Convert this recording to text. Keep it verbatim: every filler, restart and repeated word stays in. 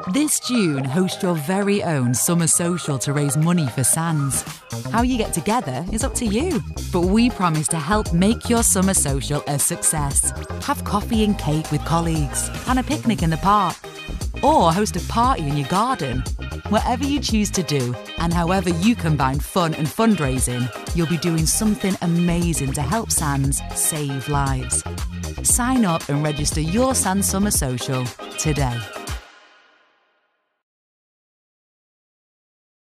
This June, host your very own summer social to raise money for Sands. How you get together is up to you, but we promise to help make your summer social a success. Have coffee and cake with colleagues, and a picnic in the park, or host a party in your garden. Whatever you choose to do, and however you combine fun and fundraising, you'll be doing something amazing to help Sands save lives. Sign up and register your Sands Summer Social today.